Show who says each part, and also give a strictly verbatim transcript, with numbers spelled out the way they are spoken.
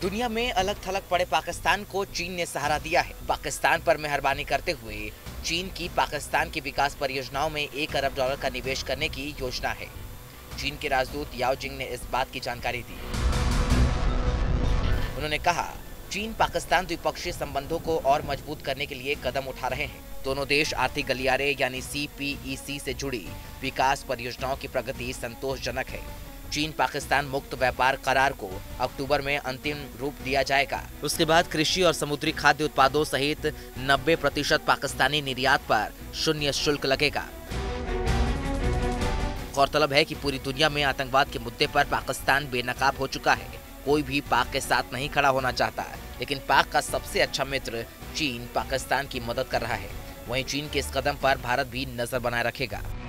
Speaker 1: दुनिया में अलग थलग पड़े पाकिस्तान को चीन ने सहारा दिया है। पाकिस्तान पर मेहरबानी करते हुए चीन की पाकिस्तान की विकास परियोजनाओं में एक अरब डॉलर का निवेश करने की योजना है। चीन के राजदूत याओ जिंग ने इस बात की जानकारी दी। उन्होंने कहा, चीन पाकिस्तान द्विपक्षीय संबंधों को और मजबूत करने के लिए कदम उठा रहे हैं। दोनों देश आर्थिक गलियारे यानी सी पी ई सी से जुड़ी विकास परियोजनाओं की प्रगति संतोषजनक है। चीन पाकिस्तान मुक्त व्यापार करार को अक्टूबर में अंतिम रूप दिया जाएगा। उसके बाद कृषि और समुद्री खाद्य उत्पादों सहित नब्बे प्रतिशत पाकिस्तानी निर्यात पर शून्य शुल्क लगेगा। गौरतलब है कि पूरी दुनिया में आतंकवाद के मुद्दे पर पाकिस्तान बेनकाब हो चुका है। कोई भी पाक के साथ नहीं खड़ा होना चाहता, लेकिन पाक का सबसे अच्छा मित्र चीन पाकिस्तान की मदद कर रहा है। वहीं चीन के इस कदम पर भारत भी नजर बनाए रखेगा।